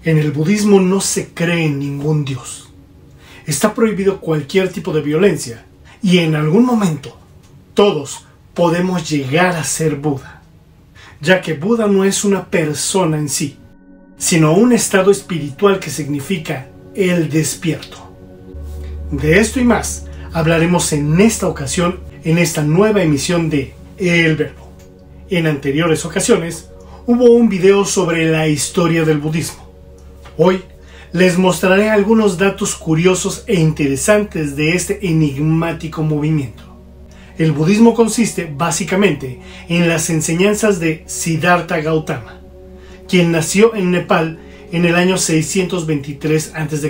En el budismo no se cree en ningún dios. Está prohibido cualquier tipo de violencia y en algún momento todos podemos llegar a ser Buda, ya que Buda no es una persona en sí, sino un estado espiritual que significa el despierto. De esto y más hablaremos en esta ocasión, en esta nueva emisión de El Verbo. En anteriores ocasiones hubo un video sobre la historia del budismo. Hoy les mostraré algunos datos curiosos e interesantes de este enigmático movimiento. El budismo consiste básicamente en las enseñanzas de Siddhartha Gautama, quien nació en Nepal en el año 623 a.C.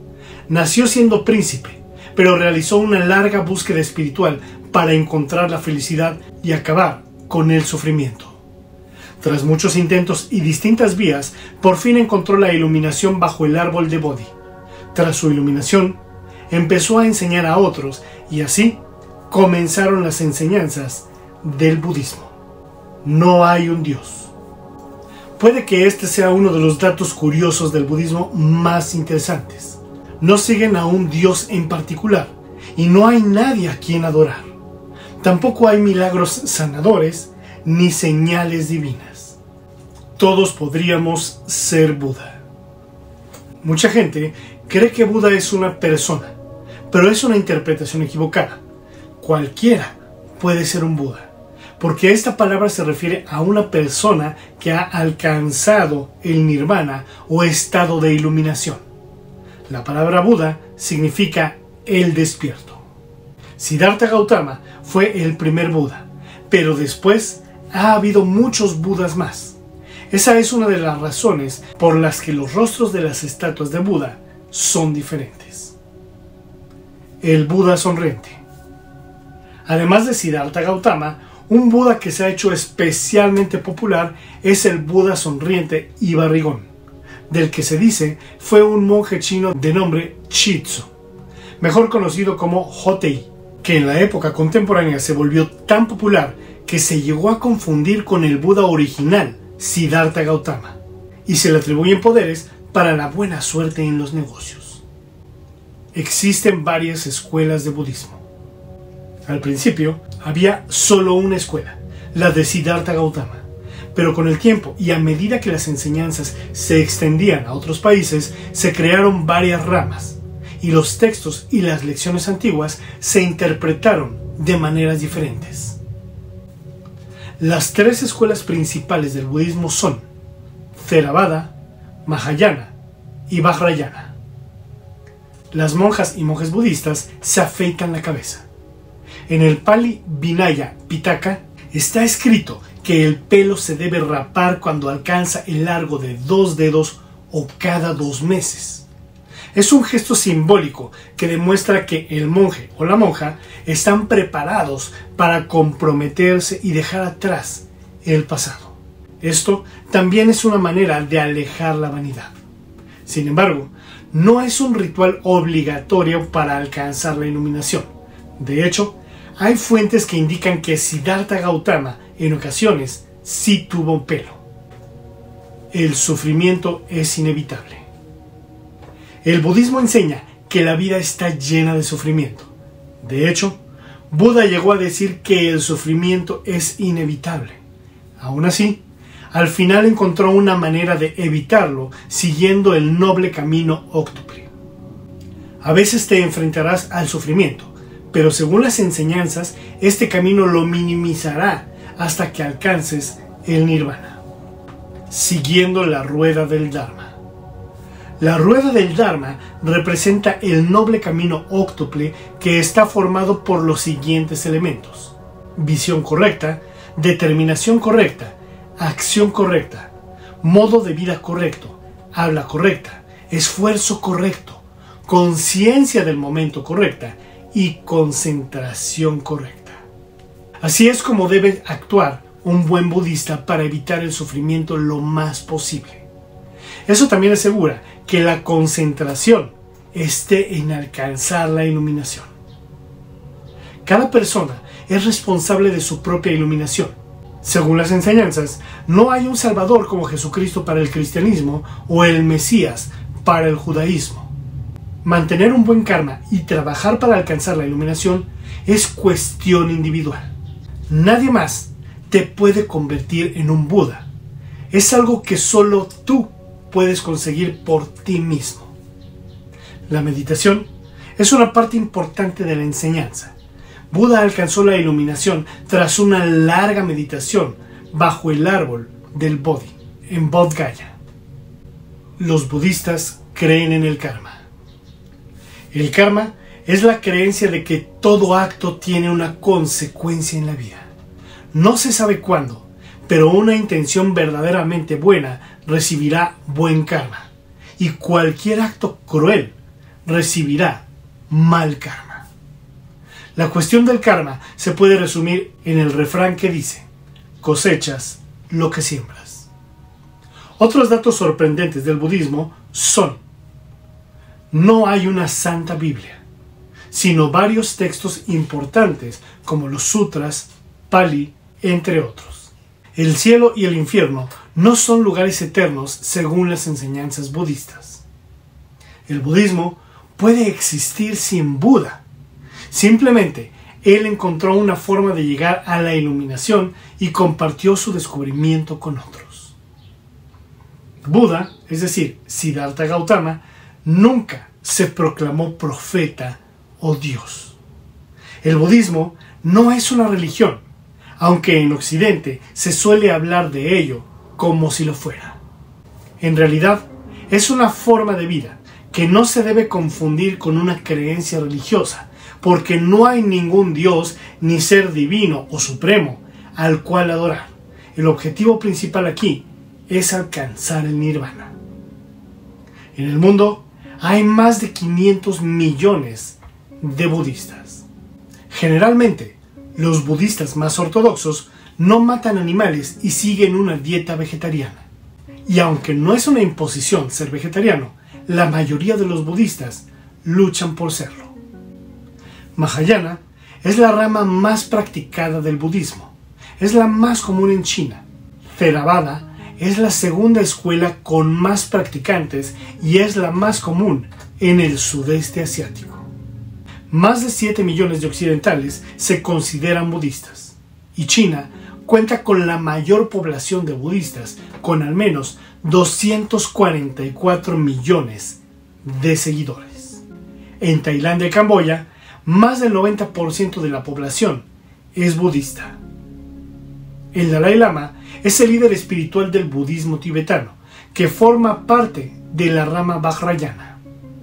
Nació siendo príncipe, pero realizó una larga búsqueda espiritual para encontrar la felicidad y acabar con el sufrimiento. Tras muchos intentos y distintas vías, por fin encontró la iluminación bajo el árbol de Bodhi. Tras su iluminación, empezó a enseñar a otros y así comenzaron las enseñanzas del budismo. No hay un Dios. Puede que este sea uno de los datos curiosos del budismo más interesantes. No siguen a un Dios en particular y no hay nadie a quien adorar. Tampoco hay milagros sanadores ni señales divinas. Todos podríamos ser Buda. Mucha gente cree que Buda es una persona, pero es una interpretación equivocada. Cualquiera puede ser un Buda, porque esta palabra se refiere a una persona que ha alcanzado el nirvana o estado de iluminación. La palabra Buda significa el despierto. Siddhartha Gautama fue el primer Buda, pero después ha habido muchos Budas más. Esa es una de las razones por las que los rostros de las estatuas de Buda son diferentes. El Buda sonriente. Además de Siddhartha Gautama, un Buda que se ha hecho especialmente popular es el Buda sonriente y barrigón, del que se dice fue un monje chino de nombre Chitsu, mejor conocido como Hotei, que en la época contemporánea se volvió tan popular que se llegó a confundir con el Buda original, Siddhartha Gautama, y se le atribuyen poderes para la buena suerte en los negocios. Existen varias escuelas de budismo. Al principio había solo una escuela, la de Siddhartha Gautama, pero con el tiempo y a medida que las enseñanzas se extendían a otros países, se crearon varias ramas, y los textos y las lecciones antiguas se interpretaron de maneras diferentes. Las tres escuelas principales del budismo son Theravada, Mahayana y Vajrayana. Las monjas y monjes budistas se afeitan la cabeza. En el Pali Vinaya Pitaka está escrito que el pelo se debe rapar cuando alcanza el largo de 2 dedos o cada 2 meses. Es un gesto simbólico que demuestra que el monje o la monja están preparados para comprometerse y dejar atrás el pasado. Esto también es una manera de alejar la vanidad. Sin embargo, no es un ritual obligatorio para alcanzar la iluminación. De hecho, hay fuentes que indican que Siddhartha Gautama en ocasiones sí tuvo pelo. El sufrimiento es inevitable. El budismo enseña que la vida está llena de sufrimiento. De hecho, Buda llegó a decir que el sufrimiento es inevitable. Aún así, al final encontró una manera de evitarlo siguiendo el noble camino óctuple. A veces te enfrentarás al sufrimiento, pero según las enseñanzas, este camino lo minimizará hasta que alcances el nirvana. Siguiendo la rueda del Dharma. La rueda del Dharma representa el noble camino óctuple que está formado por los siguientes elementos: visión correcta, determinación correcta, acción correcta, modo de vida correcto, habla correcta, esfuerzo correcto, conciencia del momento correcta y concentración correcta. Así es como debe actuar un buen budista para evitar el sufrimiento lo más posible. Eso también asegura que la concentración esté en alcanzar la iluminación. Cada persona es responsable de su propia iluminación. Según las enseñanzas, no hay un Salvador como Jesucristo para el cristianismo o el Mesías para el judaísmo. Mantener un buen karma y trabajar para alcanzar la iluminación es cuestión individual. Nadie más te puede convertir en un Buda. Es algo que solo tú puedes conseguir por ti mismo. La meditación es una parte importante de la enseñanza. Buda alcanzó la iluminación tras una larga meditación bajo el árbol del Bodhi, en Bodh Gaya. Los budistas creen en el karma. El karma es la creencia de que todo acto tiene una consecuencia en la vida. No se sabe cuándo, pero una intención verdaderamente buena recibirá buen karma, y cualquier acto cruel recibirá mal karma. La cuestión del karma se puede resumir en el refrán que dice: cosechas lo que siembras. Otros datos sorprendentes del budismo son: no hay una santa Biblia, sino varios textos importantes como los sutras, Pali, entre otros. El cielo y el infierno no son lugares eternos según las enseñanzas budistas. El budismo puede existir sin Buda. Simplemente, él encontró una forma de llegar a la iluminación y compartió su descubrimiento con otros. Buda, es decir, Siddhartha Gautama, nunca se proclamó profeta o Dios. El budismo no es una religión, aunque en Occidente se suele hablar de ello como si lo fuera. En realidad, es una forma de vida que no se debe confundir con una creencia religiosa, porque no hay ningún Dios ni ser divino o supremo al cual adorar. El objetivo principal aquí es alcanzar el nirvana. En el mundo hay más de 500 millones de budistas. Generalmente, los budistas más ortodoxos no matan animales y siguen una dieta vegetariana. Y aunque no es una imposición ser vegetariano, la mayoría de los budistas luchan por serlo. Mahayana es la rama más practicada del budismo. Es la más común en China. Theravada es la segunda escuela con más practicantes y es la más común en el sudeste asiático. Más de 7 millones de occidentales se consideran budistas, y China cuenta con la mayor población de budistas, con al menos 244 millones de seguidores. En Tailandia y Camboya, más del 90% de la población es budista. El Dalai Lama es el líder espiritual del budismo tibetano, que forma parte de la rama Vajrayana.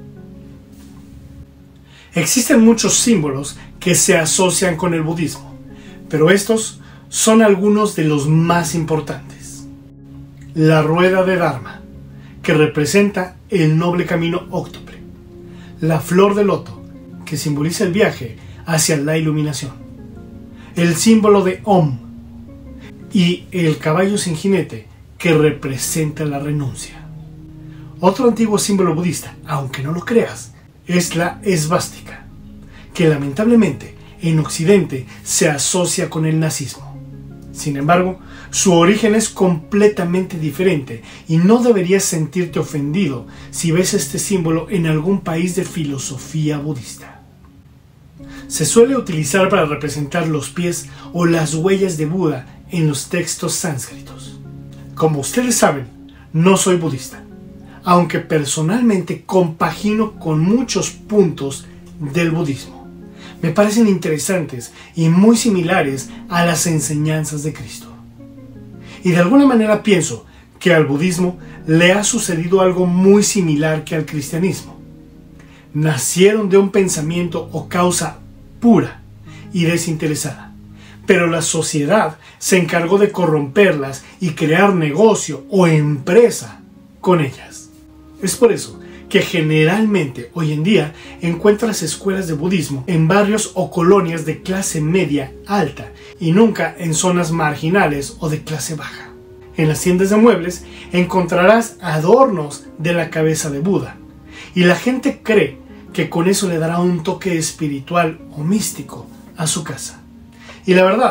Existen muchos símbolos que se asocian con el budismo, pero estos son algunos de los más importantes. La rueda de Dharma, que representa el noble camino óctuple. La flor de loto, que simboliza el viaje hacia la iluminación. El símbolo de Om. Y el caballo sin jinete, que representa la renuncia. Otro antiguo símbolo budista, aunque no lo creas, es la esvástica, que lamentablemente en Occidente se asocia con el nazismo. Sin embargo, su origen es completamente diferente y no deberías sentirte ofendido si ves este símbolo en algún país de filosofía budista. Se suele utilizar para representar los pies o las huellas de Buda en los textos sánscritos. Como ustedes saben, no soy budista, aunque personalmente compagino con muchos puntos del budismo. Me parecen interesantes y muy similares a las enseñanzas de Cristo. Y de alguna manera pienso que al budismo le ha sucedido algo muy similar que al cristianismo. Nacieron de un pensamiento o causa pura y desinteresada, pero la sociedad se encargó de corromperlas y crear negocio o empresa con ellas. Es por eso que generalmente hoy en día encuentras escuelas de budismo en barrios o colonias de clase media alta y nunca en zonas marginales o de clase baja. En las tiendas de muebles encontrarás adornos de la cabeza de Buda y la gente cree que con eso le dará un toque espiritual o místico a su casa. Y la verdad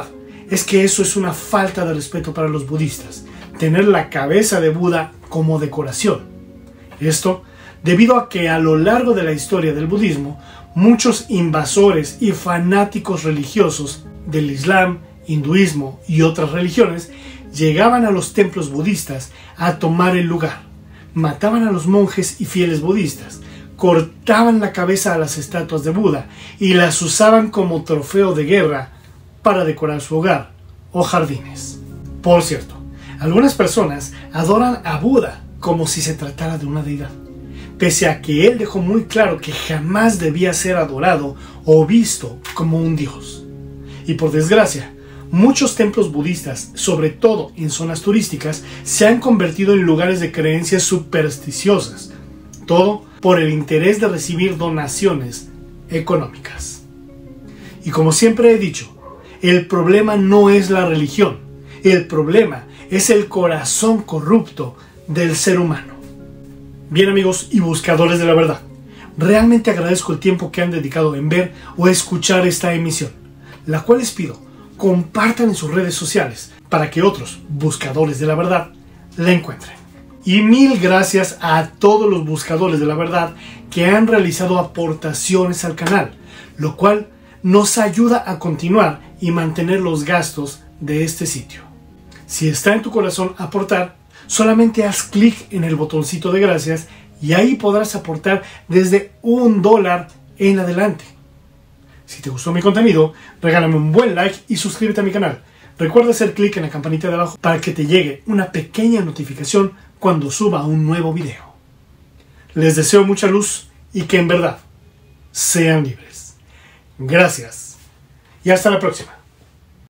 es que eso es una falta de respeto para los budistas, tener la cabeza de Buda como decoración. Esto debido a que a lo largo de la historia del budismo, muchos invasores y fanáticos religiosos del Islam, hinduismo y otras religiones llegaban a los templos budistas a tomar el lugar, mataban a los monjes y fieles budistas, cortaban la cabeza a las estatuas de Buda y las usaban como trofeo de guerra para decorar su hogar o jardines. Por cierto, algunas personas adoran a Buda como si se tratara de una deidad, pese a que él dejó muy claro que jamás debía ser adorado o visto como un dios. Y por desgracia, muchos templos budistas, sobre todo en zonas turísticas, se han convertido en lugares de creencias supersticiosas, todo por el interés de recibir donaciones económicas. Y como siempre he dicho, el problema no es la religión, el problema es el corazón corrupto del ser humano. Bien, amigos y buscadores de la verdad, realmente agradezco el tiempo que han dedicado en ver o escuchar esta emisión, la cual les pido compartan en sus redes sociales para que otros buscadores de la verdad la encuentren. Y mil gracias a todos los buscadores de la verdad que han realizado aportaciones al canal, lo cual nos ayuda a continuar y mantener los gastos de este sitio. Si está en tu corazón aportar, solamente haz clic en el botoncito de gracias y ahí podrás aportar desde $1 en adelante. Si te gustó mi contenido, regálame un buen like y suscríbete a mi canal. Recuerda hacer clic en la campanita de abajo para que te llegue una pequeña notificación cuando suba un nuevo video. Les deseo mucha luz y que en verdad sean libres. Gracias y hasta la próxima.